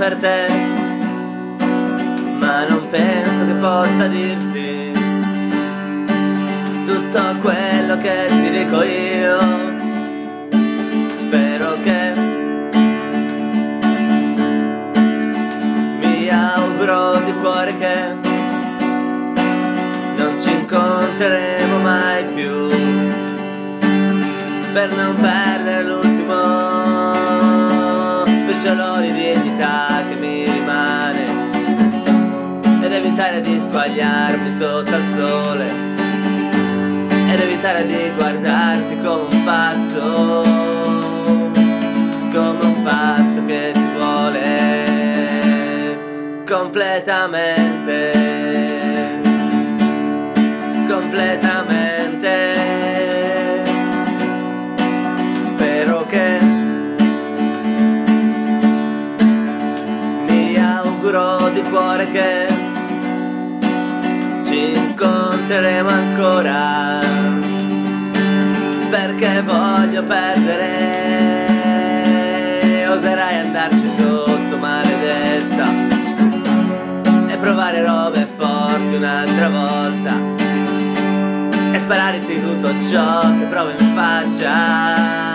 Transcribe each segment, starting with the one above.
per te, ma non penso che possa dirti tutto quello che ti dico io. Spero che mi auguro di cuore che non ci incontreremo mai più, per non perdere l'ultimo briciolo di dignità che mi rimane, ed evitare di squagliarmi sotto al sole, ed evitare di guardarti come un pazzo che ti vuole completamente, completamente. Spero che mi auguro di cuore che ci incontreremo ancora, perché voglio perdere, oserai andarci sotto, maledetta, e provare robe forti un'altra volta, e spararti tutto ciò che provo in faccia,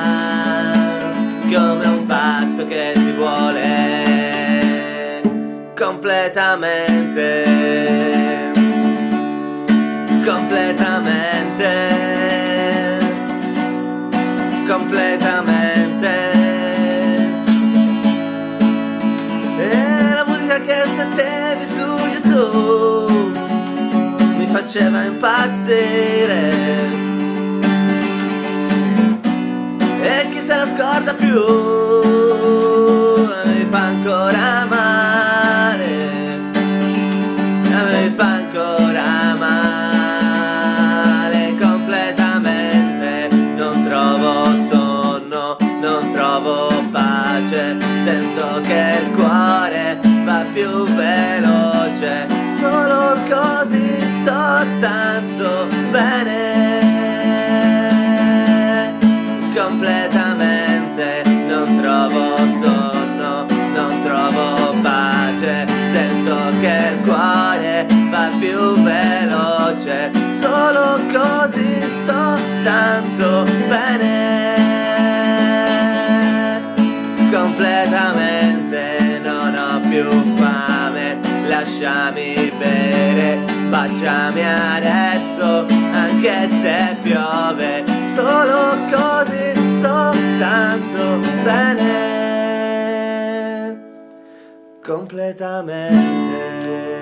come un pazzo che ti vuole completamente, completamente, completamente. E la musica che smettevi su YouTube mi faceva impazzire, e chi se la scorda più mi fa ancora male, mi fa ancora male completamente. Non trovo sonno, non trovo pace, sento che il cuore va più veloce, solo così sto tanto bene, completamente. Non trovo sonno, non trovo pace, sento che il cuore va più veloce, solo così sto tanto bene, completamente. Non ho più fame, lasciami bere, baciami adesso, anche se piove, solo così sto tanto bene, completamente.